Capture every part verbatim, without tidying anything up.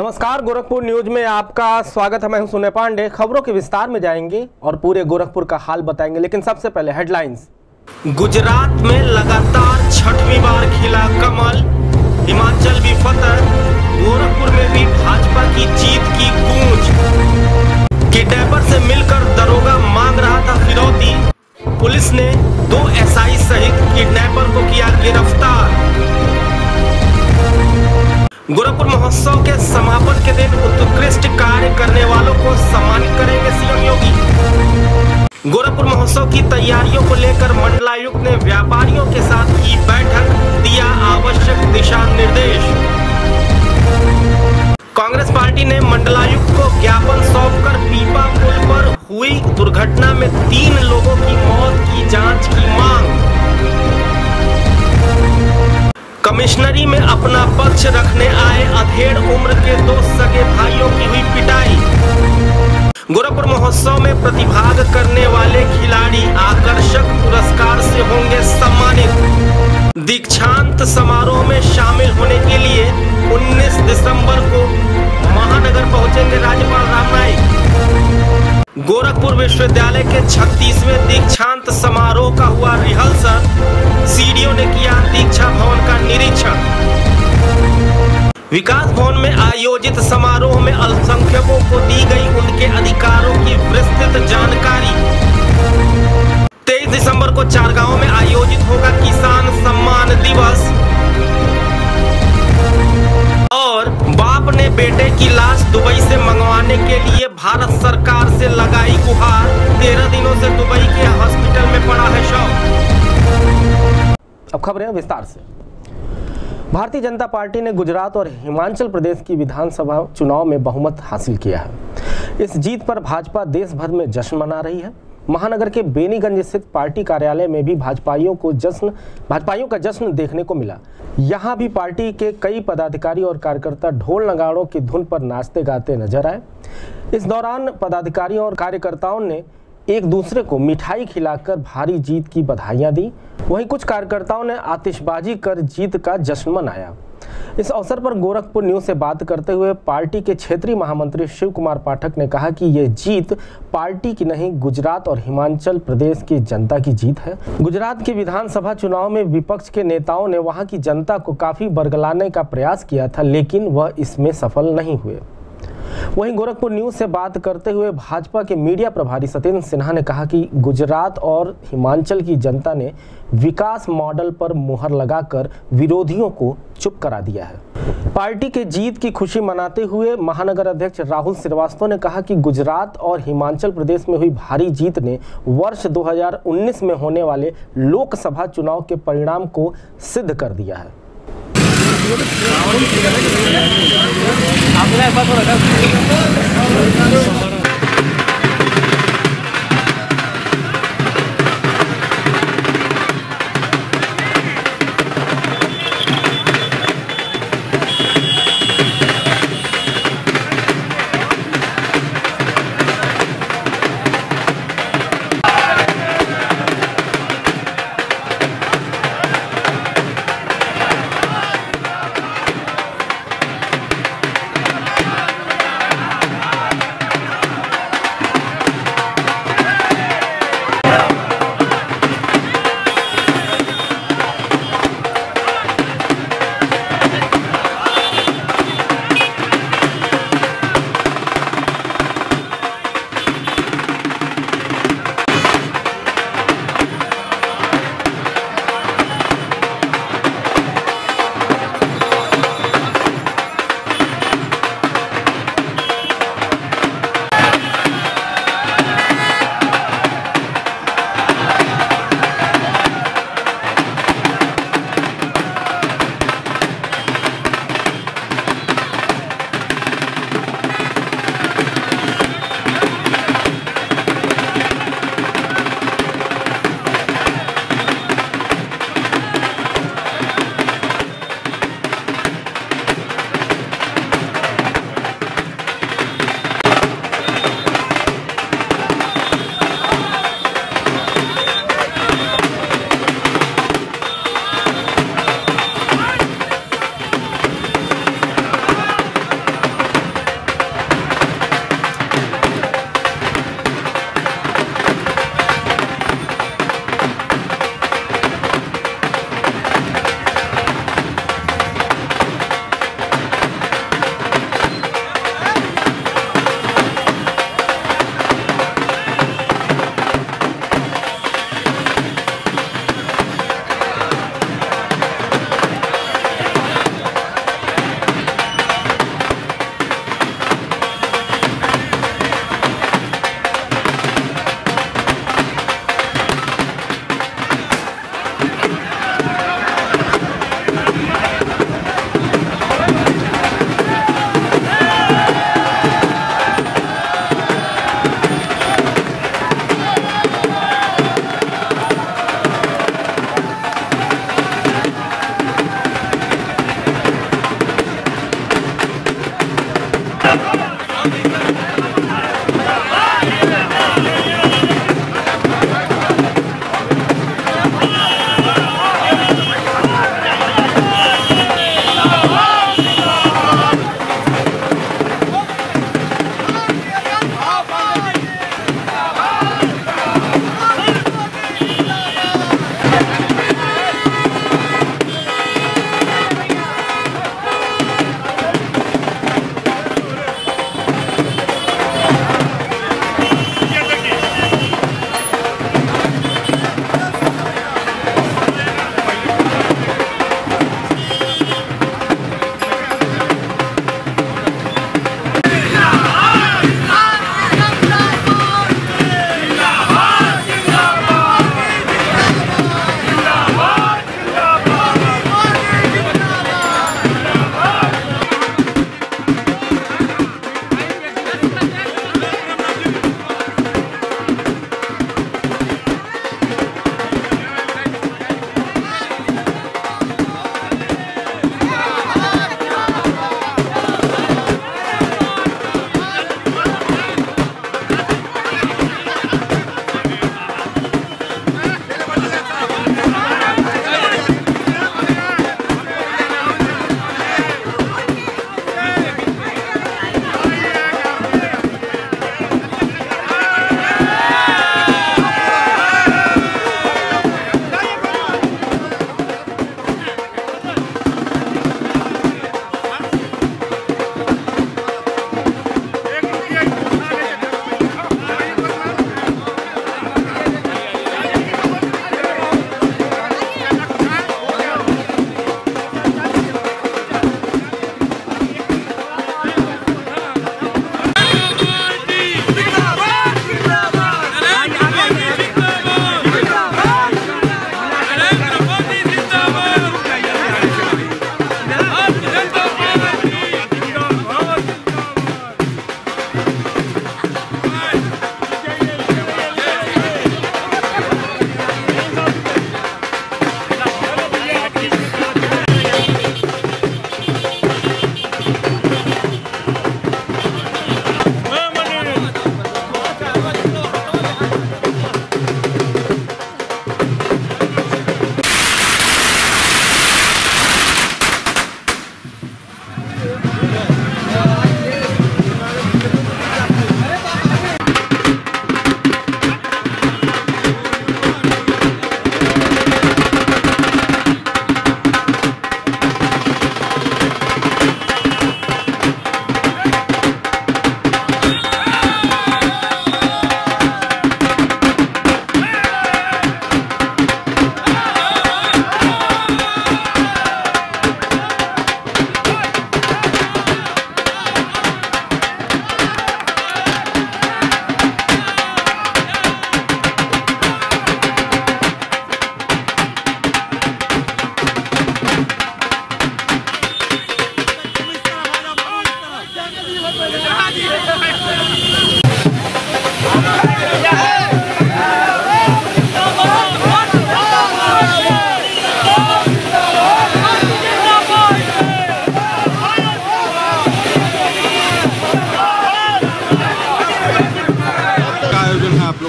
नमस्कार, गोरखपुर न्यूज में आपका स्वागत है। मैं हूं सुने पांडे। खबरों के विस्तार में जाएंगे और पूरे गोरखपुर का हाल बताएंगे, लेकिन सबसे पहले हेडलाइंस। गुजरात में लगातार छठवीं बार खिला कमल, हिमाचल भी फतह, गोरखपुर में भी भाजपा की जीत की गूंज। किडनैपर से मिलकर दरोगा मांग रहा था फिरौती, पुलिस ने दो एसआई सहित किडनैपर को किया गिरफ्तार। गोरखपुर महोत्सव के समापन के दिन उत्कृष्ट कार्य करने वालों को सम्मानित करेंगे सीएम योगी। गोरखपुर महोत्सव की तैयारियों को लेकर मंडलायुक्त ने व्यापारियों के साथ की बैठक, दिया आवश्यक दिशा निर्देश। कांग्रेस पार्टी ने मंडलायुक्त को ज्ञापन सौंपकर पीपा पुल पर हुई दुर्घटना में तीन लोगों की मौत की जांच की मांग। कमिश्नरी में अपना पक्ष रखने आए अधेड़ उम्र के दो सगे भाइयों की हुई पिटाई। गोरखपुर महोत्सव में प्रतिभाग करने वाले खिलाड़ी आकर्षक पुरस्कार से होंगे सम्मानित। दीक्षांत समारोह में शामिल होने के लिए उन्नीस दिसंबर को महानगर पहुंचेंगे राज्यपाल राम नाईक। गोरखपुर विश्वविद्यालय के छत्तीसवें दीक्षांत समारोह का हुआ रिहर्सल, सीडीओ ने किया दीक्षा भवन का निरीक्षण। विकास भवन में आयोजित समारोह में अल्पसंख्यकों को दी गई उनके अधिकारों की विस्तृत जानकारी। तेईस दिसंबर को चारगांव में आयोजित होगा किसान सम्मान दिवस। और बाप ने बेटे की लाश दुबई से मंगवाने के लिए भारत सरकार से लगाई गुहार, तेरह दिनों से दुबई के हॉस्पिटल में पड़ा है शव। अब खबरें विस्तार से। भारतीय जनता पार्टी ने गुजरात और हिमाचल प्रदेश की विधानसभा चुनाव में बहुमत हासिल किया है। इस जीत पर भाजपा देश भर में जश्न मना रही है। महानगर के बेनीगंज स्थित पार्टी कार्यालय में भी भाजपाइयों को जश्न भाजपाइयों का जश्न देखने को मिला। यहां भी पार्टी के कई पदाधिकारी और कार्यकर्ता ढोल नगाड़ों की धुन पर नाचते गाते नजर आए। इस दौरान पदाधिकारियों और कार्यकर्ताओं ने एक दूसरे को मिठाई खिलाकर भारी जीत की बधाइयां दी। वहीं कुछ कार्यकर्ताओं ने आतिशबाजी कर जीत का जश्न मनाया। इस अवसर पर गोरखपुर न्यूज से बात करते हुए पार्टी के क्षेत्रीय महामंत्री शिव कुमार पाठक ने कहा कि ये जीत पार्टी की नहीं, गुजरात और हिमाचल प्रदेश की जनता की जीत है। गुजरात के विधानसभा चुनाव में विपक्ष के नेताओं ने वहां की जनता को काफी बरगलाने का प्रयास किया था, लेकिन वह इसमें सफल नहीं हुए। वहीं गोरखपुर न्यूज से बात करते हुए भाजपा के मीडिया प्रभारी सत्येंद्र सिन्हा ने कहा कि गुजरात और हिमाचल की जनता ने विकास मॉडल पर मुहर लगाकर विरोधियों को चुप करा दिया है। पार्टी के जीत की खुशी मनाते हुए महानगर अध्यक्ष राहुल श्रीवास्तव ने कहा कि गुजरात और हिमाचल प्रदेश में हुई भारी जीत ने वर्ष दो हज़ार उन्नीस में होने वाले लोकसभा चुनाव के परिणाम को सिद्ध कर दिया है।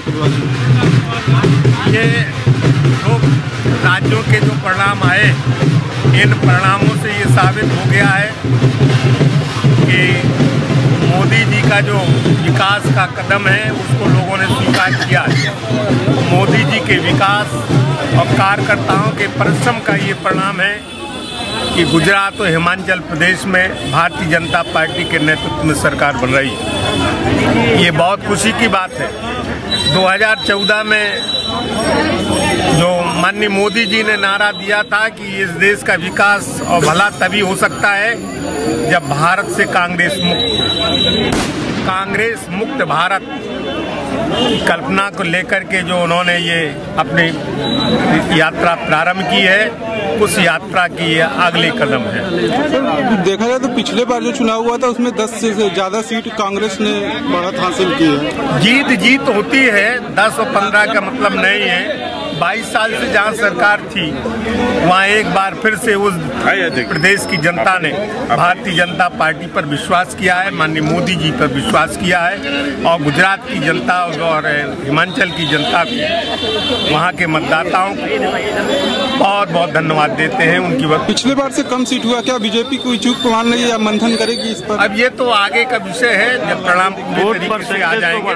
ये दो राज्यों के जो परिणाम आए, इन परिणामों से ये साबित हो गया है कि मोदी जी का जो विकास का कदम है उसको लोगों ने स्वीकार किया है। मोदी जी के विकास और कार्यकर्ताओं के परिश्रम का ये परिणाम है कि गुजरात और हिमाचल प्रदेश में भारतीय जनता पार्टी के नेतृत्व में सरकार बन रही है। ये बहुत खुशी की बात है। दो हज़ार चौदह में जो माननीय मोदी जी ने नारा दिया था कि इस देश का विकास और भला तभी हो सकता है जब भारत से कांग्रेस मुक्त कांग्रेस मुक्त भारत की कल्पना को लेकर के जो उन्होंने ये अपनी यात्रा प्रारंभ की है, उस यात्रा की ये अगले कदम है। देखा जाए तो पिछले बार जो चुनाव हुआ था उसमें दस से ज्यादा सीट कांग्रेस ने बढ़त हासिल की है। जीत जीत होती है, दस और पंद्रह का मतलब नहीं है। बाईस साल से जहां सरकार थी वहां एक बार फिर से उस प्रदेश की जनता ने भारतीय जनता पार्टी पर विश्वास किया है, माननीय मोदी जी पर विश्वास किया है और गुजरात की जनता और हिमाचल की जनता को, वहां के मतदाताओं को बहुत बहुत धन्यवाद देते हैं उनकी वक्त। पिछले बार से कम सीट हुआ, क्या बीजेपी कोई चूक प्रमाण नहीं या मंथन करेगी इस पर? अब ये तो आगे का विषय है, जब परिणाम पूरे तरीके से आ जाएंगे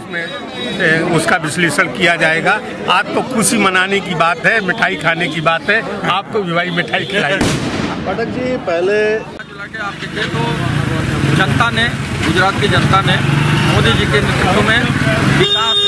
उसमें उसका विश्लेषण किया जाएगा। आज तो खुशी मनाने की बात है, मिठाई खाने की बात है, आपको भी भाई मिठाई खिलाएंगे। पाठक जी, पहले के आप देखें तो जनता ने, गुजरात की जनता ने मोदी जी के नेतृत्व में विकास,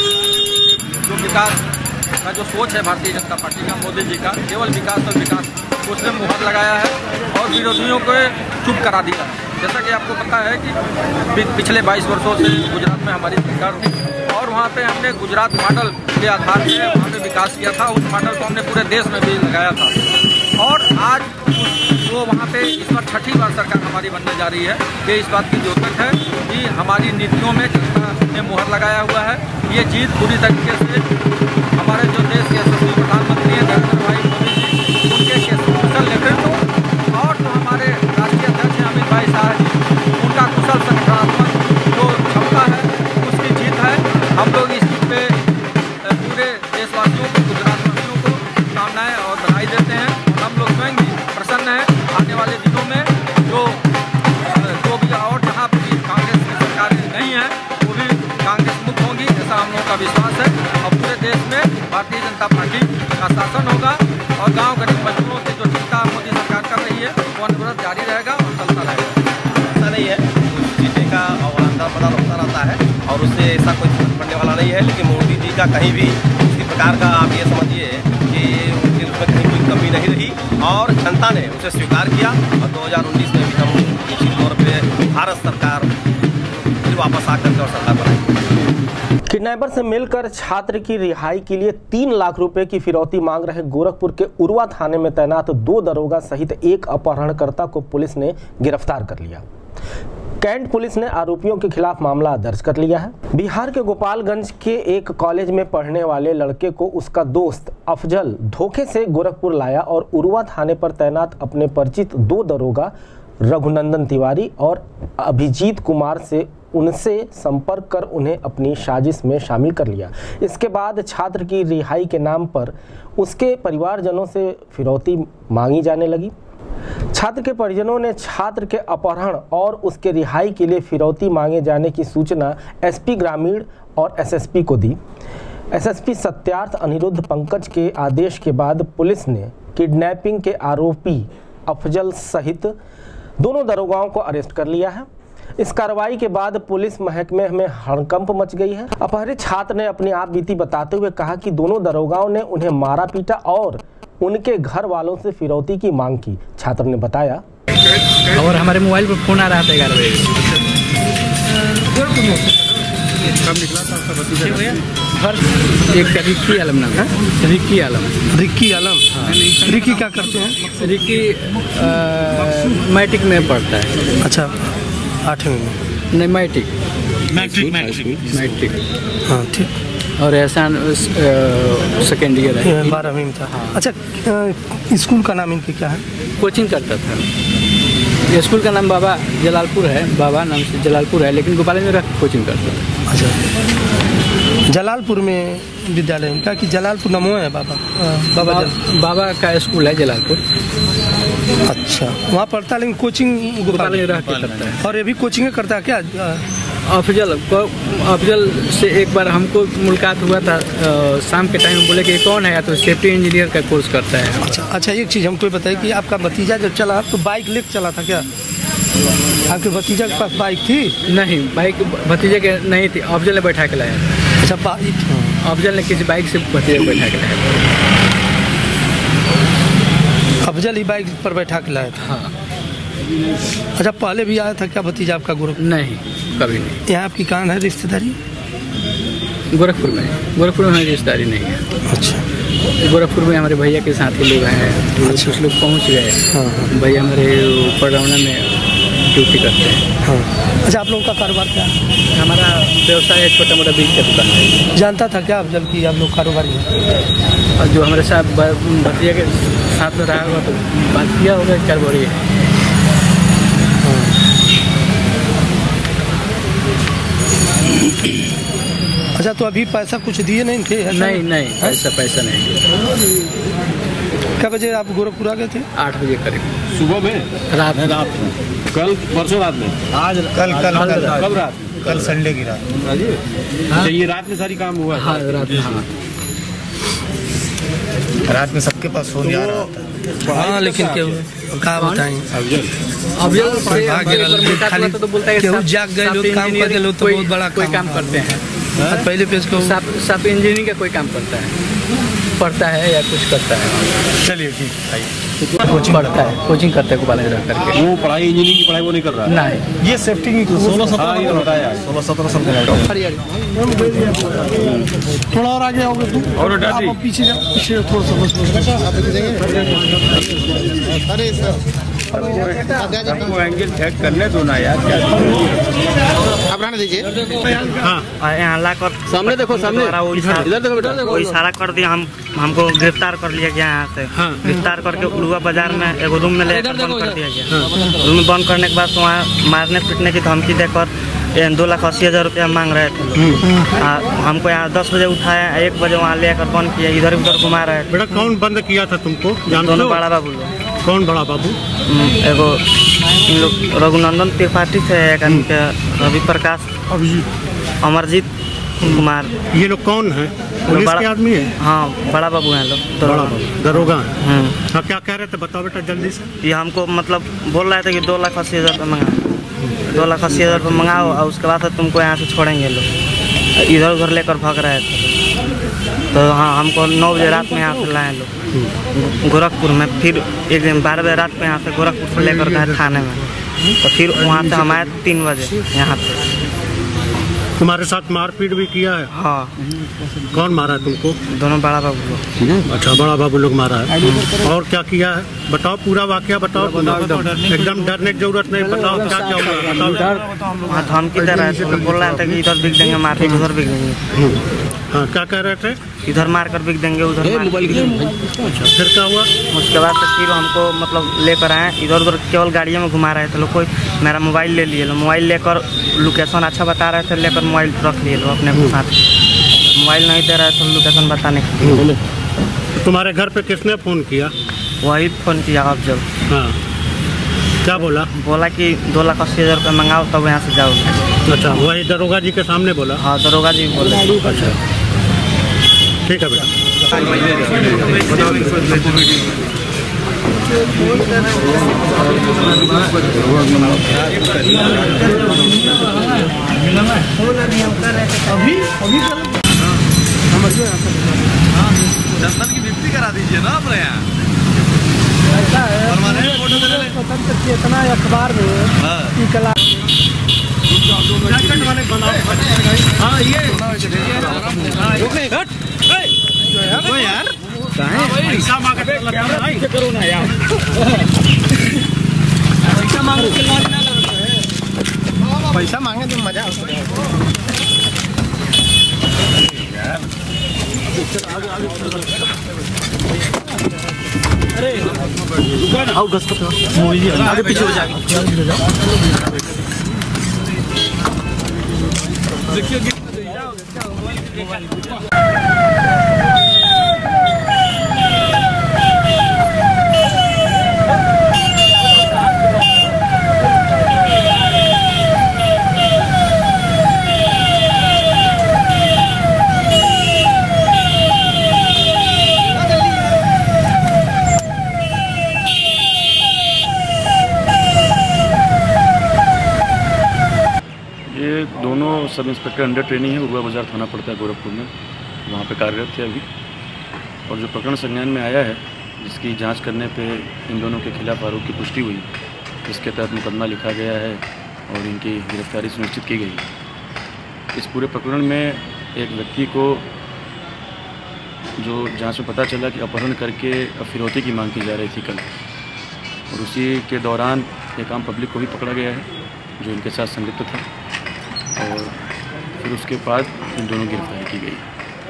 जो विकास का जो सोच है भारतीय जनता पार्टी का, मोदी जी का केवल विकास और विकास, उसने मुहर लगाया है और विरोधियों को चुप करा दिया। जैसा कि आपको पता है कि पिछले बाईस वर्षों से गुजरात में हमारी सरकार थी और वहाँ पे हमने गुजरात मॉडल के आधार पर वहाँ पे विकास किया था। उस मॉडल को हमने पूरे देश में भी लगाया था और आज वो वहाँ पे इस बार छठी बार सरकार हमारी बनने जा रही है। ये इस बात की जरूरत है कि हमारी नीतियों में जनता ने मुहर लगाया हुआ है। ये जीत पूरी तरीके से हमारे जो देश के यशस्वी प्रधानमंत्री हैं नरेंद्र भाई मोदी जी, उनके कुशल नेतृत्व और जो हमारे राष्ट्रीय अध्यक्ष हैं अमित भाई शाह जी, उनका कुशल संगठनात्मक जो क्षमता है उसकी जीत है। हम लोग इस जीत पे पूरे देशवासियों को, गुजरातवासियों को शुभकामनाएं और बधाई देते हैं। हम लोग स्वयं भी प्रसन्न हैं। आने वाले दिनों में जो जो भी और जहाँ पर भी कांग्रेस की सरकारें नहीं हैं वो भी कांग्रेस मुक्त होंगी, ऐसा हम लोगों का विश्वास है और पूरे देश में भारतीय जनता पार्टी का शासन होगा और गांव गरीब मजदूरों की जो चिंता मोदी सरकार कर रही है वो अनवरत जारी रहेगा और चलता रहेगा। ऐसा नहीं है, जीते का और अंदर पता होता रहता है और उससे ऐसा कोई फर्क पड़ने वाला नहीं है। लेकिन मोदी जी का कहीं भी किसी प्रकार का आप ये समझिए कि उनके उसमें कहीं कोई कमी नहीं रही और जनता ने उसे स्वीकार किया और दो हज़ार उन्नीस में भी हम निश्चित तौर पर भारत सरकार फिर वापस आकर और सरकार बनाई। किडनैपर से मिलकर छात्र की रिहाई के लिए तीन लाख रुपए की फिरौती मांग रहे गोरखपुर के उरवा थाने में तैनात दो दरोगा सहित एक अपहरणकर्ता को पुलिस ने गिरफ्तार कर लिया। कैंट पुलिस ने आरोपियों के खिलाफ मामला दर्ज कर लिया है। बिहार के गोपालगंज के एक कॉलेज में पढ़ने वाले लड़के को उसका दोस्त अफजल धोखे से गोरखपुर लाया और उरवा थाने पर तैनात अपने परिचित दो दरोगा रघुनंदन तिवारी और अभिजीत कुमार से उनसे संपर्क कर उन्हें अपनी साजिश में शामिल कर लिया। इसके बाद छात्र की रिहाई के नाम पर उसके परिवारजनों से फिरौती मांगी जाने लगी। छात्र के परिजनों ने छात्र के अपहरण और उसके रिहाई के लिए फिरौती मांगे जाने की सूचना एसपी ग्रामीण और एसएसपी को दी। एसएसपी सत्यार्थ अनिरुद्ध पंकज के आदेश के बाद पुलिस ने किडनैपिंग के आरोपी अफजल सहित दोनों दरोगाओं को अरेस्ट कर लिया है। इस कार्रवाई के बाद पुलिस महकमे में हड़कंप मच गई है। अपहरित छात्र ने अपनी आप बीती बताते हुए कहा कि दोनों दरोगाओं ने उन्हें मारा पीटा और उनके घर वालों से फिरौती की मांग की। छात्र ने बताया, और हमारे मोबाइल पर फोन आ रहा था ग्यारह बजे। एक रिक्की आलम नाम है, रिक्की आलम रिक्की आलम हाँ। रिक्की क्या करते हैं? रिक्की मैट्रिक में पढ़ता है। अच्छा, आठवीं में? नहीं, मैट्रिक मैट्रिक मैट्रिक हाँ, ठीक। और एहसान सेकेंड ईयर है, बारहवीं में था। हाँ। अच्छा, स्कूल का नाम इनके क्या है? कोचिंग करता था। स्कूल का नाम बाबा जलालपुर है, बाबा नाम से जलालपुर है, लेकिन गोपालगंज में रख कोचिंग करता था। अच्छा, जलालपुर में विद्यालय है क्या कि जलालपुर नमो है बाबा बाबा बा, बाबा का स्कूल है जलालपुर। अच्छा, वहाँ पढ़ता लेकिन कोचिंग गोपाल रह के करता है। और ये भी कोचिंग करता है क्या? अफजल अफजल से एक बार हमको मुलाकात हुआ था आ, शाम के टाइम बोले कि कौन है, तो सेफ्टी इंजीनियर का कोर्स करता है। अच्छा अच्छा, एक चीज़ हमको बताइए कि आपका भतीजा जब चला तो बाइक लेकर चला था क्या? आपके भतीजा के पास बाइक थी? नहीं, बाइक भतीजे के नहीं थी, अफजल ने बैठा के लाया। अच्छा, बाइक अफजल ने किसी बाइक से भतीजे को बैठा के लाया। अफजल ही बाइक पर बैठा के लाया था? हाँ। अच्छा, पहले भी आया था क्या भतीजा आपका गोरखपुर? नहीं, कभी नहीं। यहाँ आपकी कहाँ है रिश्तेदारी? गोरखपुर में। गोरखपुर में हमारी रिश्तेदारी नहीं है। अच्छा, गोरखपुर में हमारे भैया के साथ ही लोग हैं। अच्छा, कुछ लोग पहुँच गए। हाँ हाँ। भैया हमारे पड़ौना में ड्यूटी करते हैं। हाँ। अच्छा, आप लोगों का कारोबार क्या है? हमारा व्यवसाय है, छोटा मोटा बीज का दुकान है। जानता था क्या अफजल की आप लोग कारोबारी हैं? और जो हमारे साथ भतीजे के साथ में रहा हुआ तो बात किया होगा चार बोरी है। अच्छा, तो अभी पैसा कुछ दिए नहीं थे? नहीं नहीं, पैसा पैसा नहीं। क्या बजे आप गोरखपुर आ गए थे? आठ बजे करीब। सुबह में? रात में। रात में। कल परसों रात में? आज कल कल कल कब रात? कल संडे की रात। हाँ, ये रात में सारी काम हुआ? हाँ, रात में। हाँ, रात में सबके पास फोन आ रहा था। हाँ, लेकिन क्या क्या बताएं? अफजल तो बोलता है केहू जाग गए लोग, काम कर गए लोग तो बहुत बड़ा कोई काम करते हैं। पहले पेज को सब इंजीनियरिंग का कोई काम करता है, पढ़ता है या कुछ करता है। चलिए ठीक है, कोचिंग पढ़ता है, कोचिंग करता है गोपाल रह करके। वो पढ़ाई इंजीनियरिंग की पढ़ाई वो नहीं कर रहा? नहीं, ये सेफ्टी की सोलह सत्रह बताया सोलह सत्रह साल का। थोड़ा और आगे आओगे तुम, और आप पीछे जाओ, पीछे थोड़ा सा बस। अरे सर, आपको एंगल चेक करने दो ना यार, क्या आप रहने दीजिए। हाँ, यहाँ ला कर सामने देखो, सामने इधर देखो बेटा, वो इशारा कर दिया, हम हमको गिरफ्तार कर लिया गया यहाँ से। हाँ। गिरफ्तार करके उलुआ बाजार में एगो रूम में लेकर बंद कर दिया गया। रूम में बंद करने के बाद वहाँ मारने पीटने की धमकी देकर दो लाख अस्सी हज़ार रुपया मांग रहे थे। आ, हमको यहाँ दस बजे उठाया, एक बजे वहाँ लेकर बंद किया, इधर उधर घुमा रहे थे। बेटा कौन बंद किया था तुमको? दोनों बड़ा बाबू लोग। कौन बड़ा बाबू? एगो इन लोग रघुनंदन त्रिपाठी थे, एक रवि प्रकाश, अमरजीत कुमार। ये लोग कौन है? पुलिस के आदमी है? हाँ, बड़ा बाबू हैं लोग, बड़ा बाबू दरोगा है। हम्म। हाँ, क्या कह रहे थे बताओ बेटा जल्दी से। ये हमको मतलब बोल रहे थे कि दो लाख अस्सी हज़ार रुपये मंगा, दो लाख अस्सी हज़ार रुपये मंगाओ और उसके बाद तुमको यहाँ से छोड़ेंगे लोग। इधर उधर लेकर भाग रहे थे। तो हाँ, हमको नौ बजे रात में यहाँ से लाए लोग गोरखपुर में। फिर एक दिन बारह बजे रात में यहाँ से गोरखपुर से लेकर गए थाने में। तो फिर वहाँ से हम आए तीन बजे यहाँ पे। तुम्हारे साथ मारपीट भी किया है? हाँ। कौन मारा है तुमको? दोनों बड़ा बाबू लोग। अच्छा, बड़ा बाबू लोग मारा है। और क्या किया है बताओ, पूरा वाकया बताओ। एकदम डरने की जरूरत नहीं, बताओ क्या क्या हुआ बताओ। वहाँ धमकी दे रहे थे, तो बोल रहे थे कि इधर बिक देंगे, मार के उधर बिक देंगे। हाँ, क्या कह रहे थे? इधर मार कर बिक देंगे, उधर मोबाइल। अच्छा, फिर क्या हुआ? उसके बाद से फिर हमको मतलब लेकर आए, इधर उधर केवल गाड़ियों में घुमा रहे थे लोग। कोई मेरा मोबाइल ले लिए लोग, मोबाइल लेकर लोकेशन अच्छा बता रहे थे, लेकर मोबाइल रख लिए लोग अपने साथ। मोबाइल नहीं दे रहे थे लोकेशन बताने के लिए। तुम्हारे घर पे किसने फ़ोन किया? वही फ़ोन किया अफजल। हाँ, क्या बोला? बोला कि दो लाख अस्सी हज़ार रुपये मंगाओ तब यहाँ से जाओगे। अच्छा, वही दरोगा जी के सामने बोला? हाँ, दरोगा जी बोले। अच्छा, ठीक है बेटा। अभी अभी दर्शन की नियुक्ति करा दीजिए ना अपने यहाँ। ऐसा है, स्वतंत्र चेतना अखबार में कला हाँ, ये यार पैसा मांगे करो ना यार। पैसा मांगे पैसा मांगे तो मजा अरे आओ गस आगे पीछे हो जाएगी। देखिए दोनों सब इंस्पेक्टर अंडर ट्रेनिंग है, उर्वा बाजार थाना पड़ता है गोरखपुर में, वहाँ पे कार्यरत थे अभी। और जो प्रकरण संज्ञान में आया है, जिसकी जांच करने पे इन दोनों के खिलाफ आरोप की पुष्टि हुई, जिसके तहत मुकदमा लिखा गया है और इनकी गिरफ्तारी सुनिश्चित की गई। इस पूरे प्रकरण में एक व्यक्ति को जो जांच में पता चला कि अपहरण करके फिरौती की मांग की जा रही थी कल, और उसी के दौरान एक आम पब्लिक को भी पकड़ा गया है जो इनके साथ संलिप्त था, और फिर उसके बाद इन दोनों की गिरफ्तारी की गई।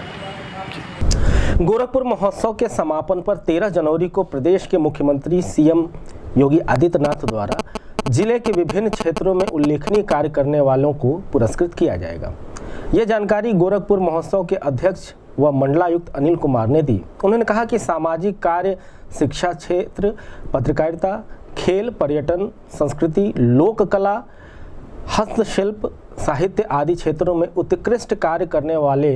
गोरखपुर महोत्सव के समापन पर तेरह जनवरी को प्रदेश के मुख्यमंत्री सीएम योगी आदित्यनाथ द्वारा जिले के विभिन्न क्षेत्रों में उल्लेखनीय कार्य करने वालों को पुरस्कृत किया जाएगा। यह जानकारी गोरखपुर महोत्सव के अध्यक्ष व मंडलायुक्त अनिल कुमार ने दी। उन्होंने कहा कि सामाजिक कार्य, शिक्षा क्षेत्र, पत्रकारिता, खेल, पर्यटन, संस्कृति, लोक कला, हस्तशिल्प, साहित्य आदि क्षेत्रों में उत्कृष्ट कार्य करने वाले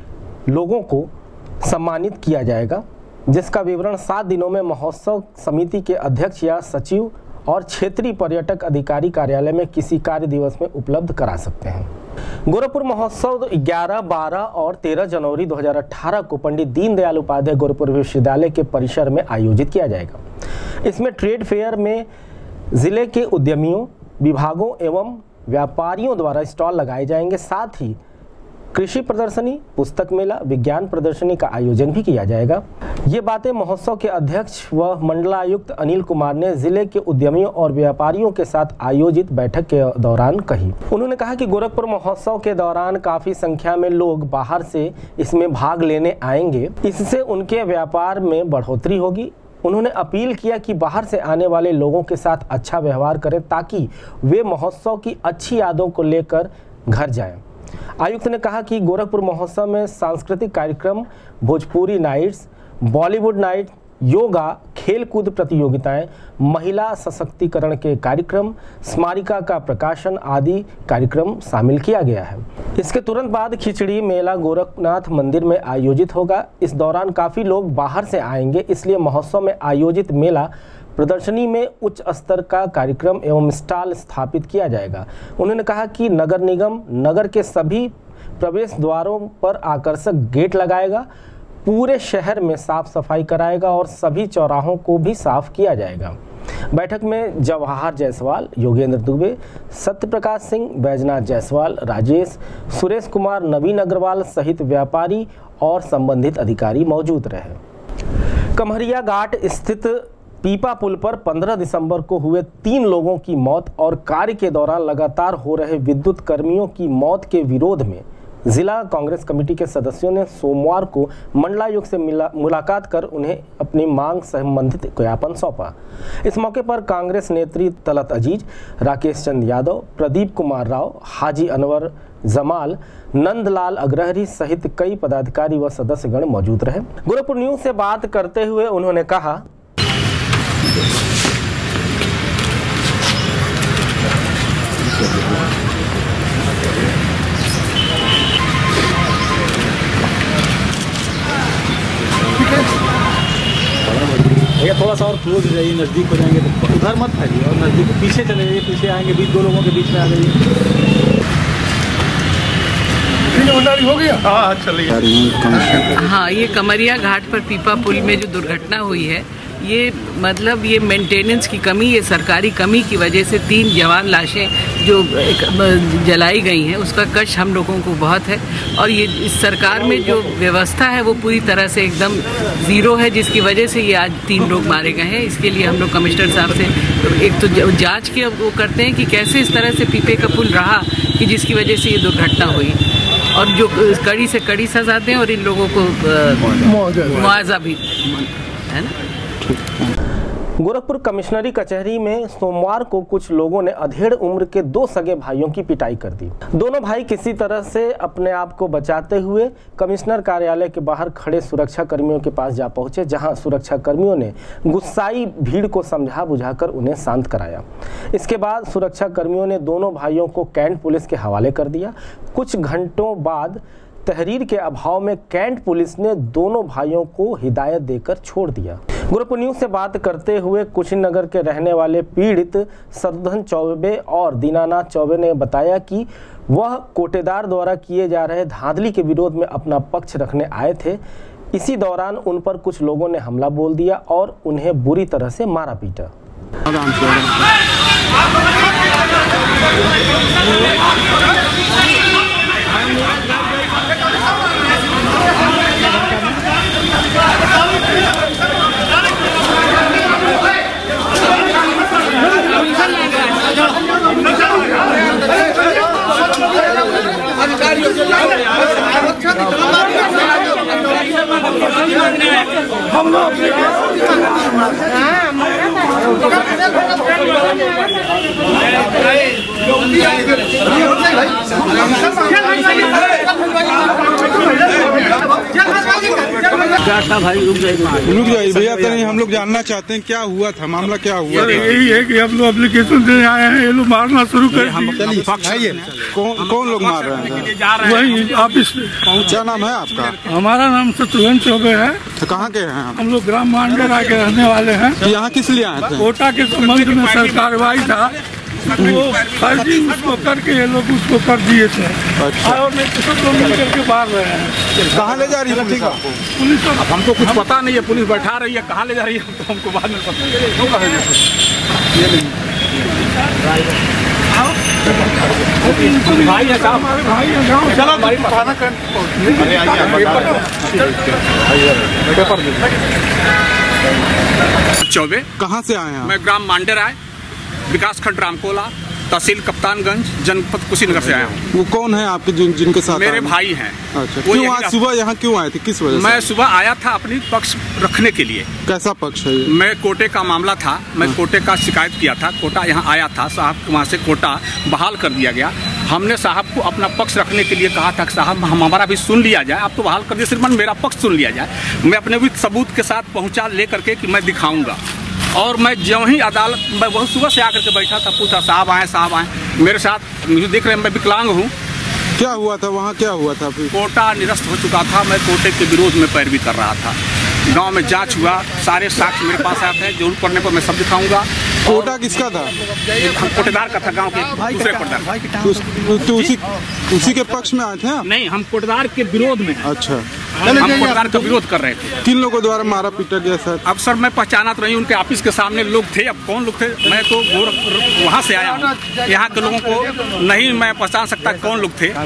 लोगों को सम्मानित किया जाएगा, जिसका विवरण सात दिनों में महोत्सव समिति के अध्यक्ष या सचिव और क्षेत्रीय पर्यटक अधिकारी कार्यालय में किसी कार्य दिवस में उपलब्ध करा सकते हैं। गोरखपुर महोत्सव ग्यारह, बारह और तेरह जनवरी दो हज़ार अठारह को पंडित दीनदयाल उपाध्याय गोरखपुर विश्वविद्यालय के परिसर में आयोजित किया जाएगा। इसमें ट्रेड फेयर में जिले के उद्यमियों, विभागों एवं व्यापारियों द्वारा स्टॉल लगाए जाएंगे। साथ ही कृषि प्रदर्शनी, पुस्तक मेला, विज्ञान प्रदर्शनी का आयोजन भी किया जाएगा। ये बातें महोत्सव के अध्यक्ष व मंडलायुक्त अनिल कुमार ने जिले के उद्यमियों और व्यापारियों के साथ आयोजित बैठक के दौरान कही। उन्होंने कहा कि गोरखपुर महोत्सव के दौरान काफी संख्या में लोग बाहर से इसमें भाग लेने आएंगे, इससे उनके व्यापार में बढ़ोतरी होगी। उन्होंने अपील किया कि बाहर से आने वाले लोगों के साथ अच्छा व्यवहार करें ताकि वे महोत्सव की अच्छी यादों को लेकर घर जाएं। आयुक्त ने कहा कि गोरखपुर महोत्सव में सांस्कृतिक कार्यक्रम, Bhojpuri nights, Bollywood night, yoga, खेलकूद प्रतियोगिताएं, महिला सशक्तिकरण के कार्यक्रम, स्मारिका का प्रकाशन आदि कार्यक्रम शामिल किया गया है। इसके तुरंत बाद खिचड़ी मेला गोरखनाथ मंदिर में आयोजित होगा। इस दौरान काफ़ी लोग बाहर से आएंगे, इसलिए महोत्सव में आयोजित मेला प्रदर्शनी में उच्च स्तर का कार्यक्रम एवं स्टॉल स्थापित किया जाएगा। उन्होंने कहा कि नगर निगम नगर के सभी प्रवेश द्वारों पर आकर्षक गेट लगाएगा, पूरे शहर में साफ सफाई कराएगा और सभी चौराहों को भी साफ किया जाएगा। बैठक में जवाहर जायसवाल, योगेंद्र दुबे, सत्यप्रकाश सिंह, बैजनाथ जायसवाल, राजेश, सुरेश कुमार, नवीन अग्रवाल सहित व्यापारी और संबंधित अधिकारी मौजूद रहे। कमरिया घाट स्थित पीपा पुल पर पंद्रह दिसंबर को हुए तीन लोगों की मौत और कार्य के दौरान लगातार हो रहे विद्युत कर्मियों की मौत के विरोध में जिला कांग्रेस कमेटी के सदस्यों ने सोमवार को मंडलायुक्त से मिला मुलाकात कर उन्हें अपनी मांग संबंधित ज्ञापन सौंपा। इस मौके पर कांग्रेस नेत्री तलत अजीज, राकेश चंद यादव, प्रदीप कुमार राव, हाजी अनवर जमाल, नंदलाल अग्रहरी सहित कई पदाधिकारी व सदस्यगण मौजूद रहे। गोरखपुर न्यूज से बात करते हुए उन्होंने कहा, भैया थोड़ा सा और क्लोज हो जाइए, नज़दीक हो जाएंगे तो उधर मत आइए और नज़दीक पीछे चले जाइए, पीछे आएंगे बीच दो लोगों के बीच में आ जाइए। हो गया हाँ चलिए। हाँ, ये कमरिया घाट पर पीपा पुल में जो दुर्घटना हुई है, ये मतलब ये मेंटेनेंस की कमी, ये सरकारी कमी की वजह से तीन जवान लाशें जो जलाई गई हैं, उसका कष्ट हम लोगों को बहुत है। और ये इस सरकार में जो व्यवस्था है वो पूरी तरह से एकदम ज़ीरो है, जिसकी वजह से ये आज तीन लोग मारे गए हैं। इसके लिए हम लोग कमिश्नर साहब से तो एक तो जांच के वो करते हैं कि कैसे इस तरह से पीपे का पुल रहा कि जिसकी वजह से ये दुर्घटना हुई, और जो कड़ी से कड़ी सजा दें और इन लोगों को मुआवजा भी, है ना। गोरखपुर कमिश्नरी कचहरी में सोमवार को कुछ लोगों ने अधेड़ उम्र के दो सगे भाइयों की पिटाई कर दी। दोनों भाई किसी तरह से अपने आप को बचाते हुए कमिश्नर कार्यालय के बाहर खड़े सुरक्षा कर्मियों के पास जा पहुंचे, जहां सुरक्षा कर्मियों ने गुस्साई भीड़ को समझा बुझाकर उन्हें शांत कराया। इसके बाद सुरक्षा कर्मियों ने दोनों भाइयों को कैंट पुलिस के हवाले कर दिया। कुछ घंटों बाद तहरीर के अभाव में कैंट पुलिस ने दोनों भाइयों को हिदायत देकर छोड़ दिया। गोरखपुर न्यूज से बात करते हुए कुशीनगर के रहने वाले पीड़ित शत्रुघ्न चौबे और दीनानाथ चौबे ने बताया कि वह कोटेदार द्वारा किए जा रहे धांधली के विरोध में अपना पक्ष रखने आए थे। इसी दौरान उन पर कुछ लोगों ने हमला बोल दिया और उन्हें बुरी तरह से मारा पीटा। हम लोग भाई रुक जाइए भैया, तनी हम लोग जानना चाहते हैं क्या हुआ था, मामला क्या हुआ था? यही है कि हम लोग एप्लीकेशन देने आए हैं, ये लोग मारना शुरू कर दिए। कौन कौन लोग मार रहे हैं? वही ऑफिस। क्या नाम है आपका? हमारा नाम शत्रुघ्न चौबे है। तो कहाँ के हैं? हम लोग ग्राम मांडेरा के रहने वाले हैं। यहाँ किस लिए आए थे? कोटा के संबंध में सर कार्रवाई था, वो फर्जी उसको करके ये लोग उसको कर दिए थे। अच्छा। और सब लोग मिल करके मार रहे हैं। कहाँ ले जा रही है पुलिस आपको? पुलिस अब हमको कुछ पता नहीं है, पुलिस बैठा रही है, कहाँ ले जा रही है तो हमको बाद में पता भाई है साहब, भाई है गाँव। चलो भाई पता कर चौबे। कहाँ से आए हैं? मैं ग्राम मांडेरा है, विकास खंड रामकोला, तहसील कप्तानगंज, जनपद कुशीनगर से आया हूँ। वो कौन है आपके जिन, जिनके साथ? मेरे भाई हैं। अच्छा, क्यों आज सुबह यहाँ क्यों आए थे, किस वजह से? मैं सुबह आया था अपनी पक्ष रखने के लिए। कैसा पक्ष है ये? मैं कोटे का मामला था, मैं कोटे का शिकायत किया था। कोटा यहाँ आया था, साहब वहाँ से कोटा बहाल कर दिया गया। हमने साहब को अपना पक्ष रखने के लिए कहा था कि साहब हम हमारा भी सुन लिया जाए, आप तो बहाल कर दिए, सिर्फ मेरा पक्ष सुन लिया जाए। मैं अपने भी सबूत के साथ पहुँचा ले करके कि मैं दिखाऊंगा। और मैं ज्यों ही अदालत, मैं बहुत सुबह से आकर के बैठा था, पूछा साहब आए साहब आए मेरे साथ। मुझे देख रहे हैं मैं विकलांग हूँ। क्या हुआ था वहाँ, क्या हुआ था? फिर कोटा निरस्त हो चुका था, मैं कोटे के विरोध में पैरवी कर रहा था। गांव में जांच हुआ, सारे साक्ष्य मेरे पास आते हैं, जरूर पड़ने पर मैं सब दिखाऊंगा। कोटा किसका था? कोटेदार का था, गांव के दूसरे कोटेदार। तो, तो उसी उसी के पक्ष में आए थे आप? नहीं, हम कोटेदार के विरोध में। अच्छा, हम कोटेदार का विरोध कर रहे थे। किन लोगों द्वारा मारा पीटा गया सर? अब सर मैं पहचाना तो नहीं, उनके ऑफिस के सामने लोग थे। अब कौन लोग थे, मैं तो वहाँ से आया हूँ, यहाँ के लोगों को नहीं मैं पहचान सकता कौन लोग थे।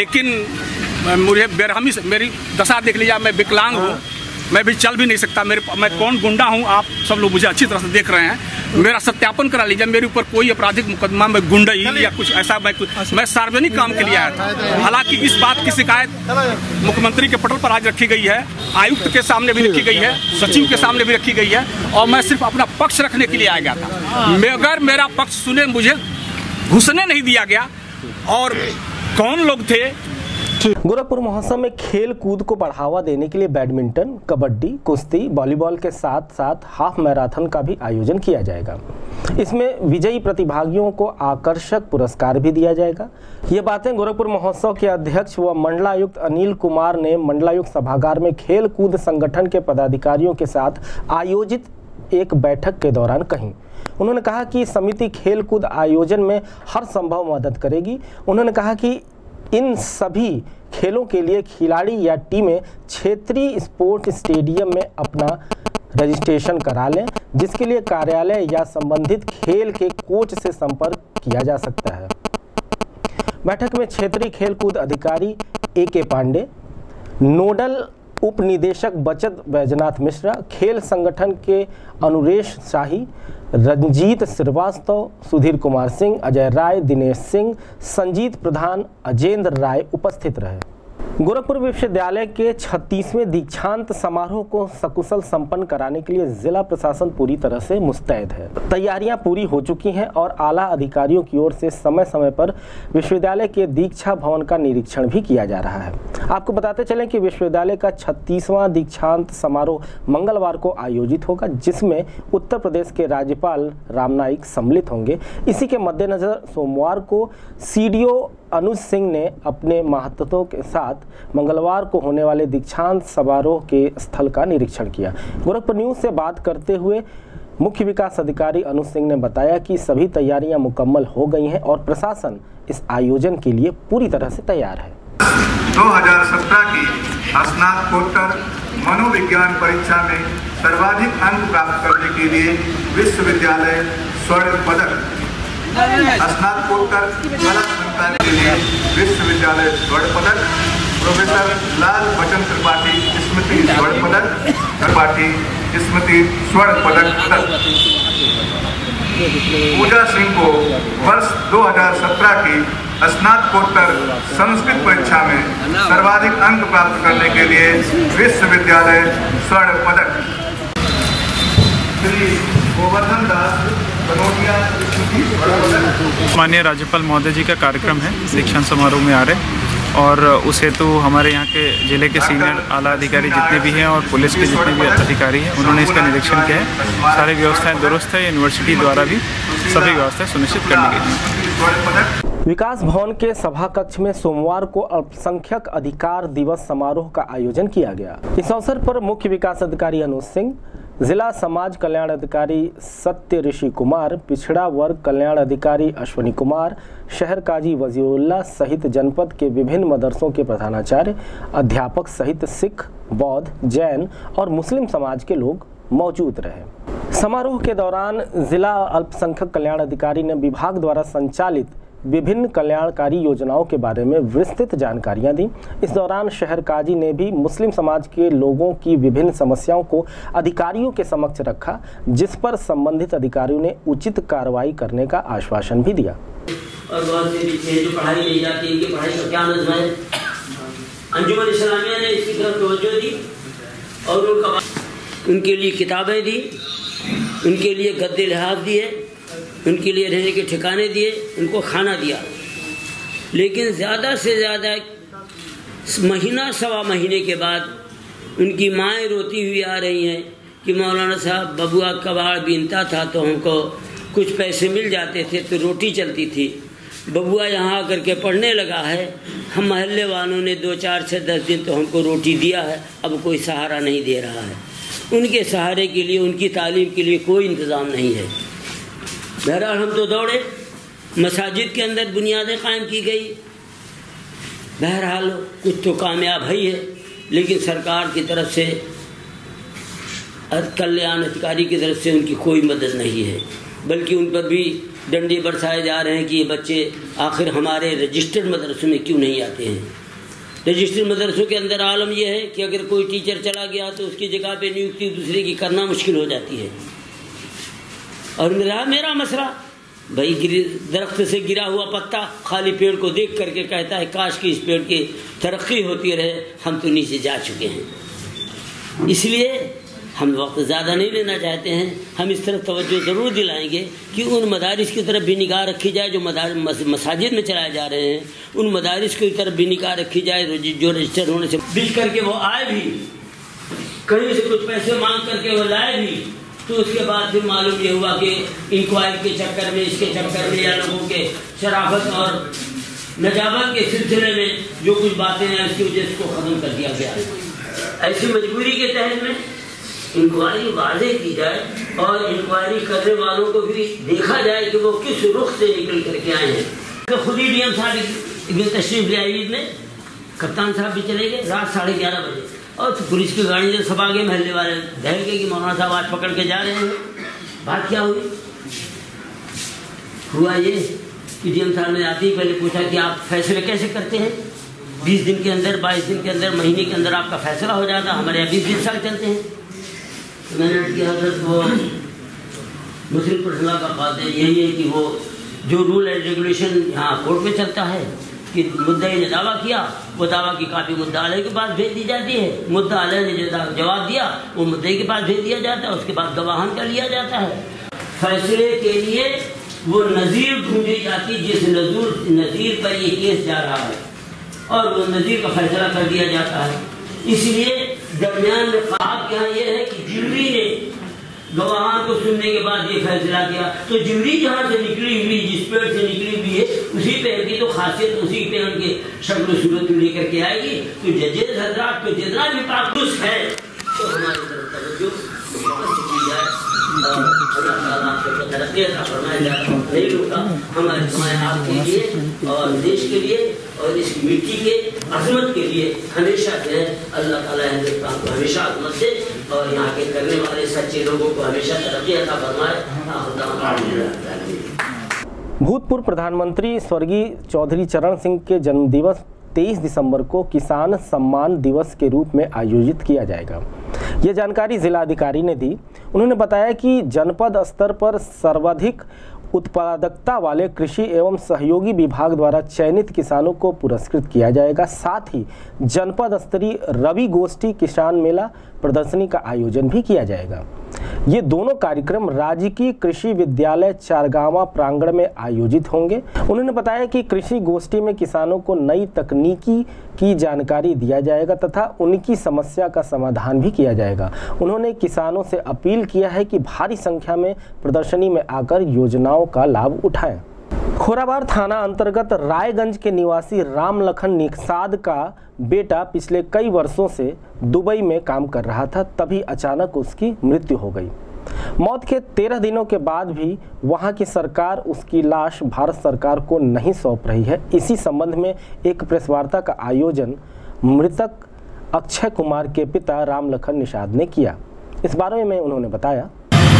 लेकिन मुझे बेरहमी से मेरी दशा देख लिया, मैं विकलांग हूँ, मैं भी चल भी नहीं सकता। मेरे मैं कौन गुंडा हूँ, आप सब लोग मुझे अच्छी तरह से देख रहे हैं। मेरा सत्यापन करा लीजिए, मेरे ऊपर कोई आपराधिक मुकदमा में गुंडाई या कुछ ऐसा, मैं कुछ मैं सार्वजनिक काम के लिए आया था। हालांकि इस बात की शिकायत मुख्यमंत्री के पटल पर आज रखी गई है, आयुक्त के सामने भी रखी गई है, सचिव के सामने भी रखी गई है, और मैं सिर्फ अपना पक्ष रखने के लिए आ गया था। मगर मेरा पक्ष सुने, मुझे घुसने नहीं दिया गया। और कौन लोग थे? गोरखपुर महोत्सव में खेल कूद को बढ़ावा देने के लिए बैडमिंटन, कबड्डी, कुश्ती, वॉलीबॉल के साथ साथ हाफ मैराथन का भी आयोजन किया जाएगा। इसमें विजयी प्रतिभागियों को आकर्षक पुरस्कार भी दिया जाएगा। ये बातें गोरखपुर महोत्सव के अध्यक्ष व मंडलायुक्त अनिल कुमार ने मंडलायुक्त सभागार में खेल कूद संगठन के पदाधिकारियों के साथ आयोजित एक बैठक के दौरान कही। उन्होंने कहा कि समिति खेल कूद आयोजन में हर संभव मदद करेगी। उन्होंने कहा कि इन सभी खेलों के लिए खिलाड़ी या टीमें क्षेत्रीय स्पोर्ट्स स्टेडियम में अपना रजिस्ट्रेशन करा लें, जिसके लिए कार्यालय या संबंधित खेल के कोच से संपर्क किया जा सकता है। बैठक में क्षेत्रीय खेलकूद अधिकारी ए के पांडे, नोडल उप निदेशक बचत बैजनाथ मिश्रा, खेल संगठन के अनुरेश शाही, रंजीत श्रीवास्तव, सुधीर कुमार सिंह, अजय राय, दिनेश सिंह, संजीत प्रधान, अजेंद्र राय उपस्थित रहे। गोरखपुर विश्वविद्यालय के छत्तीसवें दीक्षांत समारोह को सकुशल संपन्न कराने के लिए जिला प्रशासन पूरी तरह से मुस्तैद है। तैयारियां पूरी हो चुकी हैं और आला अधिकारियों की ओर से समय समय पर विश्वविद्यालय के दीक्षा भवन का निरीक्षण भी किया जा रहा है। आपको बताते चलें कि विश्वविद्यालय का छत्तीसवां दीक्षांत समारोह मंगलवार को आयोजित होगा, जिसमें उत्तर प्रदेश के राज्यपाल राम नाईक सम्मिलित होंगे। इसी के मद्देनजर सोमवार को सीडीओ अनुज सिंह ने अपने महत्वों के साथ मंगलवार को होने वाले दीक्षांत समारोह के स्थल का निरीक्षण किया। गोरखपुर न्यूज से बात करते हुए मुख्य विकास अधिकारी अनुज सिंह ने बताया कि सभी तैयारियां मुकम्मल हो गई हैं और प्रशासन इस आयोजन के लिए पूरी तरह से तैयार है। दो हज़ार सत्रह की स्नातकोत्तर मनोविज्ञान परीक्षा में सर्वाधिक अंक प्राप्त करने के लिए विश्वविद्यालय स्वर्ण पदक, स्नातकोत्तर कला संकाय के लिए विश्वविद्यालय स्वर्ण पदक, प्रोफेसर लाल बचन त्रिपाठी स्मृति स्वर्ण पदक, त्रिपाठी स्मृति स्वर्ण पदक पदक। पूजा सिंह को वर्ष दो हज़ार सत्रह की स्नातकोत्तर संस्कृत परीक्षा में सर्वाधिक अंक प्राप्त करने के लिए विश्वविद्यालय स्वर्ण पदक। श्री गोवर्धन दास माननीय राज्यपाल महोदय जी का कार्यक्रम है, दीक्षांत समारोह में आ रहे और उस हेतु हमारे यहाँ के जिले के सीनियर आला अधिकारी जितने भी हैं और पुलिस के जितने भी अधिकारी हैं उन्होंने इसका निरीक्षण किया है। सारी व्यवस्थाएं दुरुस्त है। यूनिवर्सिटी द्वारा भी सभी व्यवस्थाएं सुनिश्चित करने के लिए विकास भवन के सभा कक्ष में सोमवार को अल्पसंख्यक अधिकार दिवस समारोह का आयोजन किया गया। इस अवसर पर मुख्य विकास अधिकारी अनुज सिंह, जिला समाज कल्याण अधिकारी सत्य ऋषि कुमार, पिछड़ा वर्ग कल्याण अधिकारी अश्वनी कुमार, शहर काजी वजीउल्लाह सहित जनपद के विभिन्न मदरसों के प्रधानाचार्य, अध्यापक सहित सिख, बौद्ध, जैन और मुस्लिम समाज के लोग मौजूद रहे। समारोह के दौरान जिला अल्पसंख्यक कल्याण अधिकारी ने विभाग द्वारा संचालित विभिन्न कल्याणकारी योजनाओं के बारे में विस्तृत जानकारियां दी। इस दौरान शहर काजी ने भी मुस्लिम समाज के लोगों की विभिन्न समस्याओं को अधिकारियों के समक्ष रखा, जिस पर संबंधित अधिकारियों ने उचित कार्रवाई करने का आश्वासन भी दिया। और बहुत से बच्चे जो पढ़ाई नहीं जाती, इनकी पढ़ाई का क्या नज़म है, अंजुमन इस्लामिया ने इसकी तरफ तवज्जो दी और उनका उनके लिए किताबें दी, उनके लिए गद्दे लिहाज दिए, उनके लिए रहने के ठिकाने दिए, उनको खाना दिया। लेकिन ज़्यादा से ज़्यादा महीना सवा महीने के बाद उनकी माएँ रोती हुई आ रही हैं कि मौलाना साहब बबुआ कबाड़ बीनता था तो हमको कुछ पैसे मिल जाते थे तो रोटी चलती थी। बबुआ यहाँ आकर के पढ़ने लगा है, हम महल्ले वालों ने दो चार छः दस दिन तो हमको रोटी दिया है, अब कोई सहारा नहीं दे रहा है। उनके सहारे के लिए, उनकी तालीम के लिए कोई इंतज़ाम नहीं है। बहरहाल हम तो दौड़े, मसाजिद के अंदर बुनियादें कायम की गई, बहरहाल कुछ तो कामयाब है ही है, लेकिन सरकार की तरफ से, कल्याण अधिकारी की तरफ से उनकी कोई मदद नहीं है, बल्कि उन पर भी डंडे बरसाए जा रहे हैं कि ये बच्चे आखिर हमारे रजिस्टर्ड मदरसों में क्यों नहीं आते हैं। रजिस्टर्ड मदरसों के अंदर आलम यह है कि अगर कोई टीचर चला गया तो उसकी जगह पे नियुक्ति दूसरे की करना मुश्किल हो जाती है। और मेरा मेरा मसला भाई, दरख्त से गिरा हुआ पत्ता खाली पेड़ को देख करके कहता है काश कि इस पेड़ की तरक्की होती रहे, हम तो नीचे जा चुके हैं। इसलिए हम वक्त ज़्यादा नहीं लेना चाहते हैं। हम इस तरफ तवज्जो ज़रूर दिलाएंगे कि उन मदारिस की तरफ भी निगाह रखी जाए जो मदार मसाजिद में चलाए जा रहे हैं, उन मदारिस की तरफ भी निगाह रखी जाए जो रजिस्टर होने से बीच करके वो आए भी, कहीं से कुछ पैसे मांग करके वो लाए भी, तो उसके बाद फिर मालूम ये हुआ कि इंक्वायरी के चक्कर में, इसके चक्कर में या लोगों के शराफत और नजाबत के सिलसिले में जो कुछ बातें हैं उसकी वजह से इसको ख़त्म कर दिया गया। ऐसी मजबूरी के तहत में इंक्वायरी वाज़ेह की जाए और इंक्वायरी करने वालों को भी देखा जाए कि वो किस रुख से निकल करके आए हैं। तो खुद ही डी एम साहब तशरीफ ले आई में, कप्तान साहब भी चले गए रात साढ़े ग्यारह बजे, और तो पुलिस की गाड़ी जब सब आगे महल्ले वाले दहल के कि मौलाना साहब आज पकड़ के जा रहे हैं। बात क्या हुई? हुआ ये कि डी एम साहब ने आते ही पहले पूछा कि आप फैसले कैसे करते हैं, बीस दिन के अंदर, बाईस दिन के अंदर, महीने के अंदर आपका फैसला हो जाता, हमारे यहाँ बीस बीस साल चलते हैं। तो मैंने किया हजरत वो मुस्लिम पर्सनल का बात है यही है कि वो जो रूल एंड रेगुलेशन यहाँ कोर्ट में चलता है कि मुद्दई ने दावा किया, वो दावा की कापी मुद्दाअलय के पास भेज दी जाती है, मुद्दाअलय ने जो जवाब दिया वो मुद्दई के पास भेज दिया जाता है, उसके बाद गवाहन कर लिया जाता है। फैसले के लिए वो नज़ीर ढूंढी जाती जिस नजूर नज़ीर पर ये केस जा रहा है और वो नज़ीर का फैसला कर दिया जाता है। इसलिए दरमियान में ख्वाब यहाँ ये है कि ज्यूरी ने गवाहान को सुनने के बाद ये फैसला किया, तो ज्यूरी जहाँ से निकली हुई, जिस पेड़ से निकली हुई है, उसी पेड़ की तो खासियत उसी पेड़ के शक्ल सूरत लेकर के आएगी। तो जजेज हजरात को जितना भी पाकुस है तो हमारी तरफ तवज्जो की जाए, तरक्की नहीं रुका। हमारे आपके लिए और देश के लिए और इस मिट्टी के अजमत के लिए हमेशा से अल्लाह ताला हिंदुस्तान को हमेशा अजमत दे और यहाँ के करने वाले सच्चे लोगों को हमेशा तरक्की अता फरमाए। भूतपूर्व प्रधानमंत्री स्वर्गीय चौधरी चरण सिंह के जन्मदिवस तेईस दिसंबर को किसान सम्मान दिवस के रूप में आयोजित किया जाएगा। ये जानकारी जिलाधिकारी ने दी। उन्होंने बताया कि जनपद स्तर पर सर्वाधिक उत्पादकता वाले कृषि एवं सहयोगी विभाग द्वारा चयनित किसानों को पुरस्कृत किया जाएगा। साथ ही जनपद स्तरीय रवि गोष्ठी किसान मेला प्रदर्शनी का आयोजन भी किया जाएगा। ये दोनों कार्यक्रम राजकीय कृषि विद्यालय चारगांवा प्रांगण में आयोजित होंगे। उन्होंने बताया कि कृषि गोष्ठी में किसानों को नई तकनीकी की जानकारी दिया जाएगा तथा उनकी समस्या का समाधान भी किया जाएगा। उन्होंने किसानों से अपील किया है कि भारी संख्या में प्रदर्शनी में आकर योजनाओं का लाभ उठाएं। खोराबार थाना अंतर्गत रायगंज के निवासी राम लखन निषाद का बेटा पिछले कई वर्षों से दुबई में काम कर रहा था, तभी अचानक उसकी मृत्यु हो गई। मौत के तेरह दिनों के बाद भी वहां की सरकार उसकी लाश भारत सरकार को नहीं सौंप रही है। इसी संबंध में एक प्रेस वार्ता का आयोजन मृतक अक्षय कुमार के पिता राम लखन निषाद ने किया। इस बारे में उन्होंने बताया,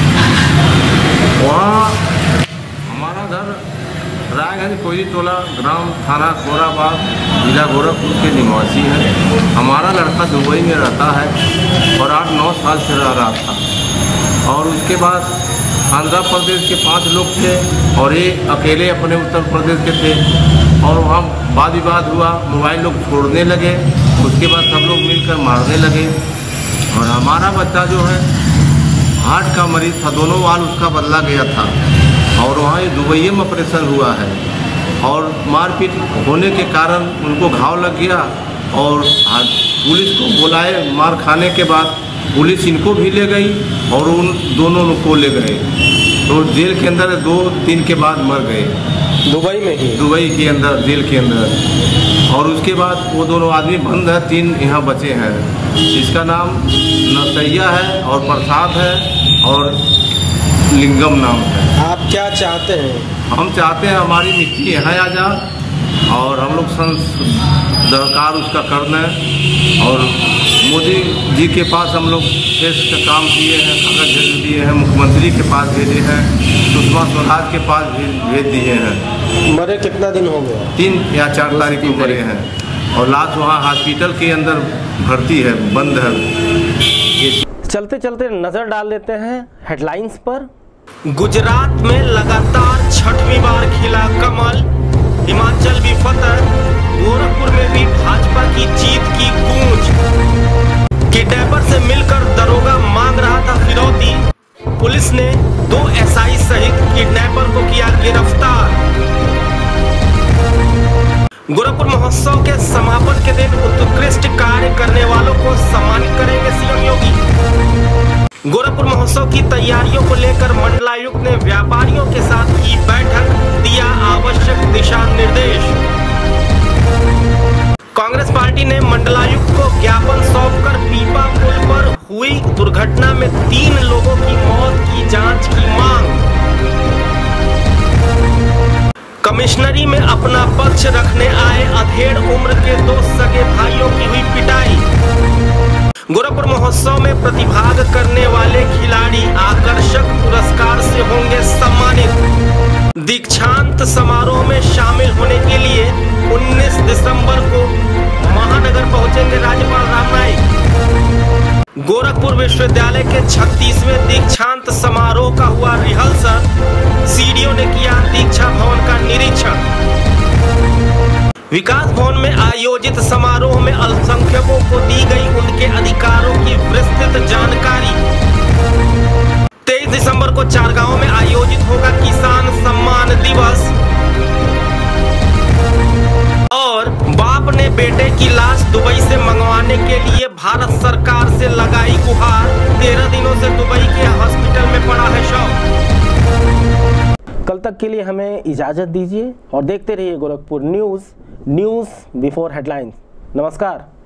वहाँ हमारा घर रायगंज कोयली टोला ग्राम थाना खोराबाद जिला गोरखपुर के निवासी है। हमारा लड़का दुबई में रहता है और आठ नौ साल से रह रहा था और उसके बाद आंध्र प्रदेश के पांच लोग थे और ये अकेले अपने उत्तर प्रदेश के थे और वहाँ वाद विवाद हुआ, मोबाइल लोग छोड़ने लगे, उसके बाद सब लोग मिलकर मारने लगे और हमारा बच्चा जो है हार्ट का मरीज था, दोनों वाल उसका बदला गया था और वहाँ ये दुबई में ऑपरेशन हुआ है और मारपीट होने के कारण उनको घाव लग गया और पुलिस को बुलाए। मार खाने के बाद पुलिस इनको भी ले गई और उन दोनों को ले गए तो जेल के अंदर दो दिन के बाद मर गए, दुबई में ही दुबई के अंदर जेल के अंदर। और उसके बाद वो दोनों आदमी बंद है, तीन यहाँ बचे हैं। इसका नाम नसैया है और प्रसाद है और लिंगम नाम है। आप क्या चाहते हैं? हम चाहते हैं हमारी मिट्टी यहाँ आ जा और हम लोग सरकार उसका करना है और मोदी जी के पास हम लोग देश का काम किए हैं, कागज भेज दिए हैं, मुख्यमंत्री के पास भेजे हैं, सुषमा स्वराज के पास भेज दिए हैं। मरे कितना दिन हो गया? तीन या चार तारीख को मरे हैं और लाश वहाँ हॉस्पिटल के अंदर भर्ती है, बंद है। चलते चलते नजर डाल लेते हैं हेडलाइंस पर। गुजरात में लगातार छठवीं बार खिला कमल, हिमाचल भी फतह, गोरखपुर में भी भाजपा की जीत की गूंज। किडनैपर से मिलकर दरोगा मांग रहा था फिरौती, पुलिस ने दो एसआई सहित किडनैपर को किया गिरफ्तार। गोरखपुर महोत्सव के समापन के दिन उत्कृष्ट कार्य करने वालों को सम्मानित करेंगे सीएम योगी। गोरखपुर महोत्सव की तैयारियों को लेकर मंडलायुक्त ने व्यापारियों के साथ की बैठक, दिया आवश्यक दिशा निर्देश। कांग्रेस पार्टी ने मंडलायुक्त को ज्ञापन सौंपकर पीपा पुल पर हुई दुर्घटना में तीन लोगों की मौत की जांच की मांग। कमिश्नरी में अपना पक्ष रखने आए अधेड़ उम्र के दो सगे भाइयों की हुई पिटाई। गोरखपुर महोत्सव में प्रतिभाग करने वाले खिलाड़ी आकर्षक पुरस्कार से होंगे सम्मानित। दीक्षांत समारोह में शामिल होने के लिए उन्नीस दिसंबर को महानगर पहुंचेंगे राज्यपाल राम नाईक। गोरखपुर विश्वविद्यालय के छत्तीसवें दीक्षांत समारोह का हुआ रिहर्सल, सीडीओ ने किया दीक्षा भवन का निरीक्षण। विकास भवन में आयोजित समारोह में अल्पसंख्यकों को दी गई उनके अधिकारों की विस्तृत जानकारी। तेईस दिसंबर को चार गांव में आयोजित होगा किसान सम्मान दिवस। और बाप ने बेटे की लाश दुबई से मंगवाने के लिए भारत सरकार से लगाई गुहार। तेरह दिनों से दुबई के हॉस्पिटल में पड़ा है शव। कल तक के लिए हमें इजाजत दीजिए और देखते रहिए Gorakhpur news news before headlines. नमस्कार।